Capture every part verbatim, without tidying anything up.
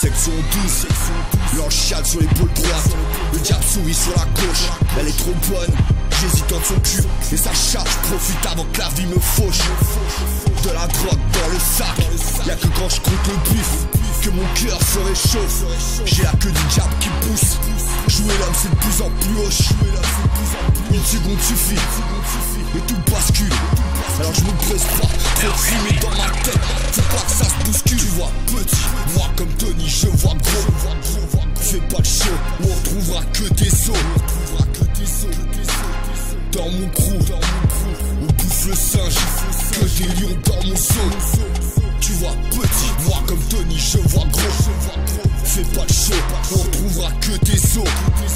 Section douze, l'enchade sur l'épaule droite. Le diable sourit sur la gauche. Elle est trop bonne, j'hésite entre son cul et sa chatte. J'profite avant que la vie me fauche. De la drogue dans le sac. Y'a que quand j'compte le bif que mon cœur se réchauffe. J'ai la queue du diable qui pousse. Jouer l'homme c'est de plus en plus hoche. Une seconde suffit et tout bascule. Alors je me presse pas, trop fumé dans ma tête. Faut pas que ça se bouscule. Tu vois petit, moi comme Tony je vois gros. Fais pas le show, où on retrouvera que des os. Dans mon crew, on bouffe le singe. Que des lions dans mon seau. Tu vois petit, moi comme Tony je vois gros. Fais pas le show, on retrouvera que des os.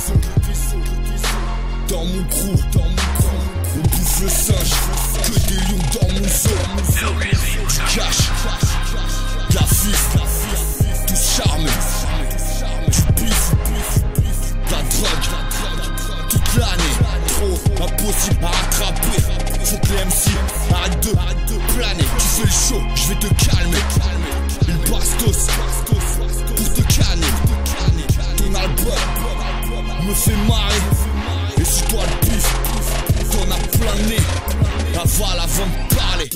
Dans mon crew, dans mon crew, on bouffe le singe. Que des lions dans mon seau. Du cash, de la fif, tous charmés. Du bif, de la drogue, toute l'année. Trop impossible à rattraper. Faut que les M C arrêtent de, arrête de planer. Tu fais le show, je vais te calmer. Une bastos pour te canner. Ton album me fait marrer. Et si toi le pif, t'en as plein le nez. Avale avant de parler.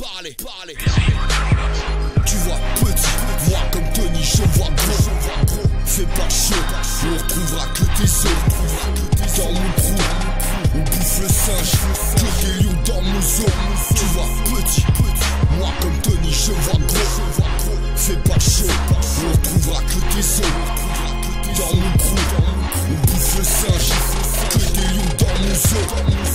Tu vois petit, moi comme Tony je vois gros. Fais pas chaud, on retrouvera que tes os. Dans mon crew, on bouffe le singe. Que des lions dans mon zoo. Tu vois petit, moi comme Tony je vois gros. Fais pas chaud, on retrouvera que tes os. Dans mon crew, on bouffe le singe. Que des lions dans mon zoo.